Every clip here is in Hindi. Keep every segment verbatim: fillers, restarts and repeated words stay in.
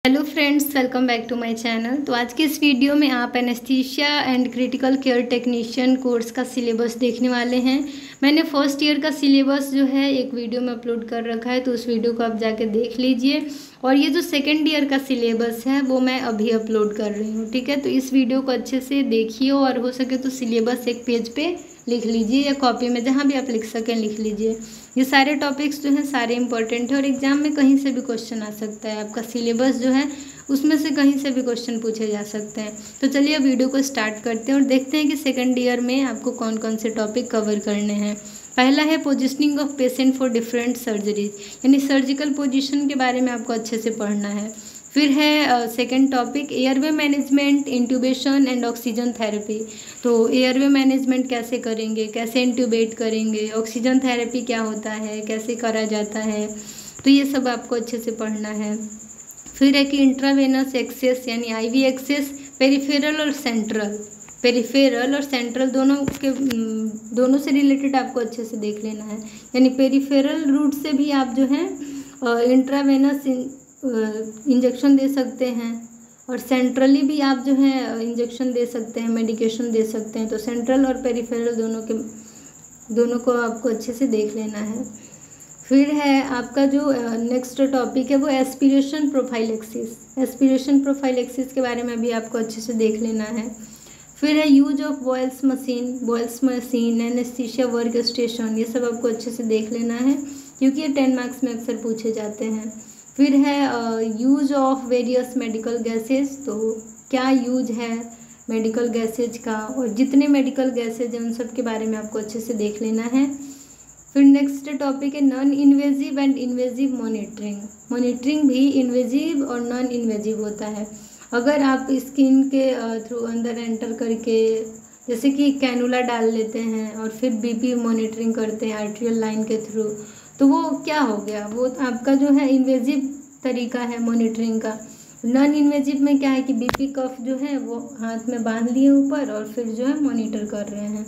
Hello friends, welcome back to my channel. तो आज के इस वीडियो में आप anaesthesia and critical care technician course का सिलेबस देखने वाले हैं। मैंने फर्स्ट ईयर का सिलेबस जो है एक वीडियो में अपलोड कर रखा है, तो उस वीडियो को आप जाके देख लीजिए। और ये जो सेकेंड ईयर का सिलेबस है वो मैं अभी अपलोड कर रही हूँ, ठीक है। तो इस वीडियो को अच्छे से देखिए और हो सके तो सिलेबस एक पेज पे लिख लीजिए या कॉपी में, जहाँ भी आप लिख सकें लिख लीजिए। ये सारे टॉपिक्स जो हैं सारे इंपॉर्टेंट है और एग्जाम में कहीं से भी क्वेश्चन आ सकता है। आपका सिलेबस जो है उसमें से कहीं से भी क्वेश्चन पूछे जा सकते हैं। तो चलिए अब वीडियो को स्टार्ट करते हैं और देखते हैं कि सेकंड ईयर में आपको कौन कौन से टॉपिक कवर करने हैं। पहला है positioning of patient for different surgeries, यानी सर्जिकल पोजिशन के बारे में आपको अच्छे से पढ़ना है। फिर है second topic airway management, intubation and oxygen therapy. तो एयरवे मैनेजमेंट कैसे करेंगे, कैसे इंट्यूबेट करेंगे, ऑक्सीजन थेरेपी क्या होता है, कैसे करा जाता है, तो ये सब आपको अच्छे से पढ़ना है। फिर है कि इंट्रावेनस एक्सेस यानी आईवी एक्सेस, पेरिफेरल और सेंट्रल, पेरिफेरल और सेंट्रल दोनों के दोनों से रिलेटेड आपको अच्छे से देख लेना है। यानी पेरिफेरल रूट से भी आप जो है इंट्रावेनस इंजेक्शन दे सकते हैं और सेंट्रली भी आप जो है इंजेक्शन दे सकते हैं, मेडिकेशन दे सकते हैं। तो सेंट्रल और पेरिफेरल दोनों के दोनों को आपको अच्छे से देख लेना है। फिर है आपका जो नेक्स्ट टॉपिक है वो एस्पिरेशन प्रोफाइलेक्सिस। एस्पिरेशन प्रोफाइलेक्सिस के बारे में भी आपको अच्छे से देख लेना है। फिर है use of Boyle's machine, Boyle's machine, anaesthesia work station, ये सब आपको अच्छे से देख लेना है क्योंकि ये टेन मार्क्स में अक्सर पूछे जाते हैं। फिर है use of various medical gases, तो क्या यूज है मेडिकल गैसेज का और जितने मेडिकल गैसेज हैं उन सब के बारे में आपको अच्छे से देख लेना है। फिर नेक्स्ट टॉपिक है non invasive and invasive monitoring. Monitoring भी इन्वेजिव और नॉन इन्वेजिव होता है। अगर आप स्किन के थ्रू अंदर एंटर करके जैसे कि कैनुला डाल लेते हैं और फिर बीपी मॉनिटरिंग करते हैं आर्टेरियल लाइन के थ्रू, तो वो क्या हो गया, वो आपका जो है इन्वेजिव तरीका है मॉनिटरिंग का। नॉन इन्वेजिव में क्या है कि बीपी कफ जो है वो हाथ में बांध लिए ऊपर और फिर जो है मॉनिटर कर रहे हैं।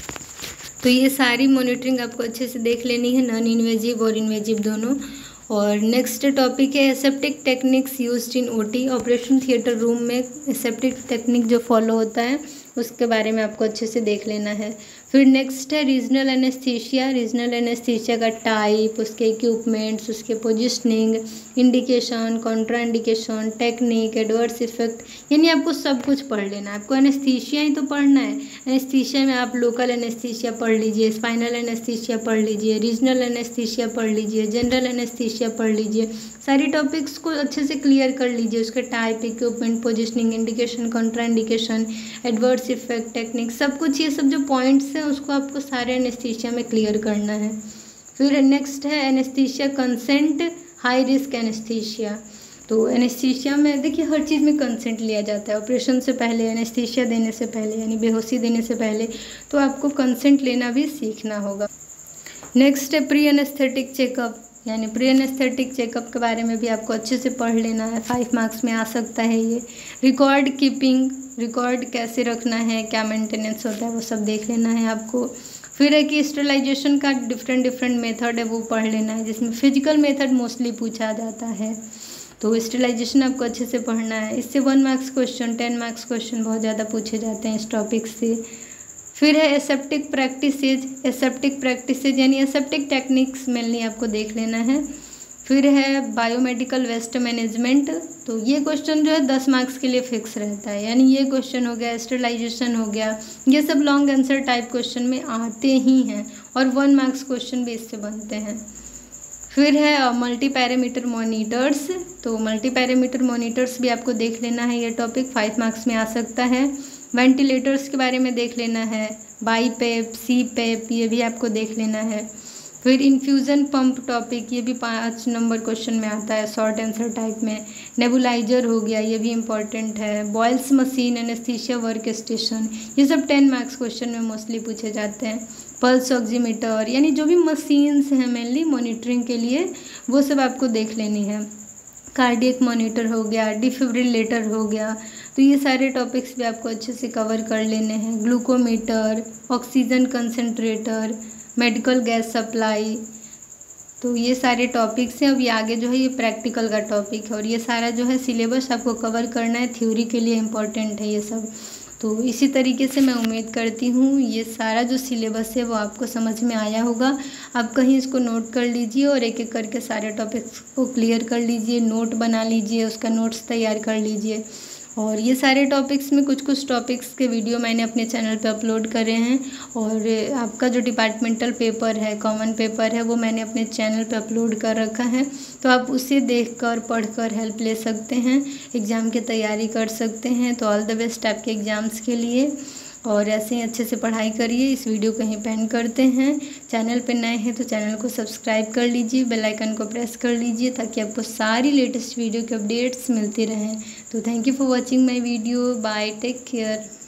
तो ये सारी मॉनिटरिंग आपको अच्छे से देख लेनी है, नॉन इन्वेजिव और इन्वेजिव दोनों। और नेक्स्ट टॉपिक है aseptic techniques used in OT. Operation theatre room में एसेप्टिक टेक्निक जो फॉलो होता है उसके बारे में आपको अच्छे से देख लेना है। फिर नेक्स्ट है रीजनल एनेस्थीसिया। रीजनल एनेस्थीसिया का टाइप, उसके इक्विपमेंट्स, उसके positioning, indication, contra indication, technique, adverse effect, यानी आपको सब कुछ पढ़ लेना है। आपको एनेस्थीसिया ही तो पढ़ना है। एनेस्थीसिया में आप लोकल एनेस्थीसिया पढ़ लीजिए, स्पाइनल एनेस्थीसिया पढ़ लीजिए, रीजनल एनेस्थीसिया पढ़ लीजिए, जनरल एनेस्थीसिया पढ़ लीजिए। सारी टॉपिक्स को अच्छे से क्लियर कर लीजिए। उसके type, equipment, positioning, indication, contra indication, adverse effect, technique, सब कुछ, ये सब जो पॉइंट्स हैं उसको आपको सारे एनेस्थीसिया में क्लियर करना है। फिर नेक्स्ट है anaesthesia consent, high risk anaesthesia. तो एनेस्थीसिया में देखिए हर चीज़ में कंसेंट लिया जाता है। ऑपरेशन से पहले, एनेस्थीसिया देने से पहले, यानी बेहोशी देने से पहले, तो आपको कंसेंट लेना भी सीखना होगा। नेक्स्ट है प्री एनेस्थेटिक चेकअप, यानी प्री एनेस्थेटिक चेकअप के बारे में भी आपको अच्छे से पढ़ लेना है, फाइव मार्क्स में आ सकता है ये। रिकॉर्ड कीपिंग, रिकॉर्ड कैसे रखना है, क्या मेंटेनेंस होता है, वो सब देख लेना है आपको। फिर है कि स्टेरिलाइजेशन का डिफरेंट डिफरेंट मेथड है, वो पढ़ लेना है, जिसमें फिजिकल मेथड मोस्टली पूछा जाता है। तो स्टेरिलाइजेशन आपको अच्छे से पढ़ना है। इससे one marks question, ten marks question बहुत ज़्यादा पूछे जाते हैं इस टॉपिक से। फिर है एसेप्टिक प्रैक्टिसेज। एसेप्टिक प्रैक्टिसेज यानी एसेप्टिक टेक्निक्स मेनली आपको देख लेना है। फिर है बायोमेडिकल वेस्ट मैनेजमेंट। तो ये क्वेश्चन जो है दस मार्क्स के लिए फिक्स रहता है, यानी ये क्वेश्चन हो गया, स्टेरिलाइजेशन हो गया, ये सब लॉन्ग आंसर टाइप क्वेश्चन में आते ही हैं और वन मार्क्स क्वेश्चन भी इससे बनते हैं। फिर है मल्टी पैरामीटर मॉनिटर्स। तो मल्टी पैरामीटर मॉनिटर्स भी आपको देख लेना है, ये टॉपिक फाइव मार्क्स में आ सकता है। वेंटिलेटर्स के बारे में देख लेना है, बाईपेप, सी पेप, ये भी आपको देख लेना है। फिर इन्फ्यूज़न पंप टॉपिक, ये भी पाँच नंबर क्वेश्चन में आता है शॉर्ट आंसर टाइप में। नेबुलाइजर हो गया, ये भी इम्पॉर्टेंट है। Boyle's machine, anaesthesia work station, ये सब टेन मार्क्स क्वेश्चन में मोस्टली पूछे जाते हैं। पल्स ऑक्सीमीटर, यानी जो भी मशीन्स हैं मेनली मॉनिटरिंग के लिए, वो सब आपको देख लेनी है। कार्डियक मॉनिटर हो गया, डिफिब्रिलेटर हो गया, तो ये सारे टॉपिक्स भी आपको अच्छे से कवर कर लेने हैं। Glucometer, oxygen concentrator, medical gas supply, तो ये सारे टॉपिक्स हैं। अभी आगे जो है ये प्रैक्टिकल का टॉपिक है और ये सारा जो है सिलेबस आपको कवर करना है, थ्योरी के लिए इम्पॉर्टेंट है ये सब। तो इसी तरीके से मैं उम्मीद करती हूँ ये सारा जो सिलेबस है वो आपको समझ में आया होगा। आप कहीं इसको नोट कर लीजिए और एक एक करके सारे टॉपिक्स को क्लियर कर लीजिए, नोट बना लीजिए, उसका नोट्स तैयार कर लीजिए। और ये सारे टॉपिक्स में कुछ कुछ टॉपिक्स के वीडियो मैंने अपने चैनल पे अपलोड करे हैं और आपका जो डिपार्टमेंटल पेपर है, कॉमन पेपर है, वो मैंने अपने चैनल पे अपलोड कर रखा है। तो आप उसे देखकर पढ़कर हेल्प ले सकते हैं, एग्ज़ाम की तैयारी कर सकते हैं। तो ऑल द बेस्ट आपके एग्ज़ाम्स के लिए और ऐसे ही अच्छे से पढ़ाई करिए। इस वीडियो को यहीं पेंड करते हैं। चैनल पे नए हैं तो चैनल को सब्सक्राइब कर लीजिए, बेल आइकन को प्रेस कर लीजिए ताकि आपको सारी लेटेस्ट वीडियो के अपडेट्स मिलती रहें। तो thank you for watching my video. Bye, take care.